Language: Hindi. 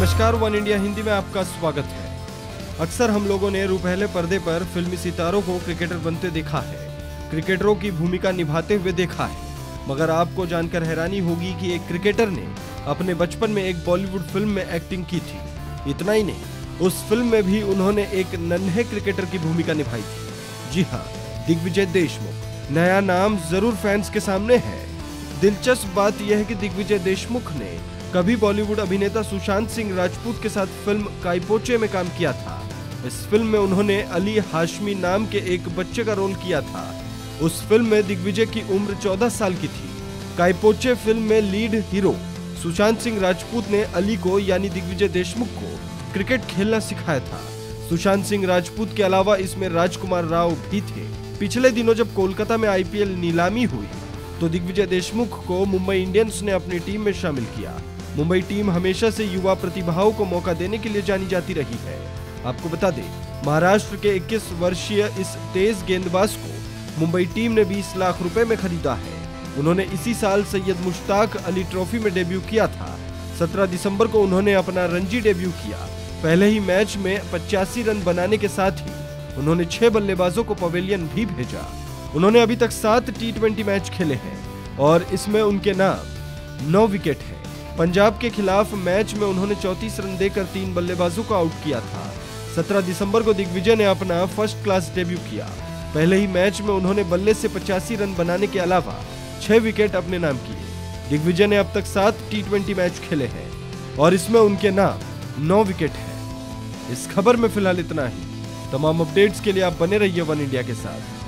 नमस्कार, वन इंडिया हिंदी में आपका स्वागत है। अक्सर हम लोगों ने रुपहले पर्दे पर फिल्मी सितारों को क्रिकेटर बनते देखा है, क्रिकेटरों की भूमिका निभाते हुए देखा है। मगर आपको जानकर हैरानी होगी कि एक क्रिकेटर ने अपने बचपन में एक बॉलीवुड फिल्म में एक्टिंग की थी। इतना ही नहीं, उस फिल्म में भी उन्होंने एक नन्हे क्रिकेटर की भूमिका निभाई थी। जी हाँ, दिग्विजय देशमुख। नया नाम जरूर फैंस के सामने है। दिलचस्प बात यह है कि दिग्विजय देशमुख ने कभी बॉलीवुड अभिनेता सुशांत सिंह राजपूत के साथ फिल्म काइपोचे में काम किया था। इस फिल्म में उन्होंने अली हाशमी नाम के एक बच्चे का रोल किया था। उस फिल्म में दिग्विजय की उम्र 14 साल की थी। काइपोचे फिल्म में लीड हीरो सुशांत सिंह राजपूत ने अली को यानी दिग्विजय देशमुख को क्रिकेट खेलना सिखाया था। सुशांत सिंह राजपूत के अलावा इसमें राजकुमार राव भी थे। पिछले दिनों जब कोलकाता में IPL नीलामी हुई तो दिग्विजय देशमुख को मुंबई इंडियंस ने अपनी टीम में शामिल किया। मुंबई टीम हमेशा से युवा प्रतिभाओं को मौका देने के लिए जानी जाती रही है। आपको बता दें, महाराष्ट्र के 21 वर्षीय इस तेज गेंदबाज को मुंबई टीम ने 20 लाख रुपए में खरीदा है। उन्होंने इसी साल सैयद मुश्ताक अली ट्रॉफी में डेब्यू किया था। 17 दिसंबर को उन्होंने अपना रणजी डेब्यू किया। पहले ही मैच में 85 रन बनाने के साथ ही उन्होंने 6 बल्लेबाजों को पवेलियन भी भेजा। उन्होंने अभी तक 7 T20 मैच खेले हैं और इसमें उनके नाम 9 विकेट है। पंजाब के खिलाफ मैच में उन्होंने 34 रन देकर 3 बल्लेबाजों को आउट किया था। 17 दिसंबर को दिग्विजय ने अपना फर्स्ट क्लास डेब्यू किया। पहले ही मैच में उन्होंने बल्ले से 85 रन बनाने के अलावा 6 विकेट अपने नाम किए। दिग्विजय ने अब तक 7 T20 मैच खेले हैं और इसमें उनके नाम 9 विकेट है। इस खबर में फिलहाल इतना ही। तमाम अपडेट्स के लिए आप बने रहिए वन इंडिया के साथ।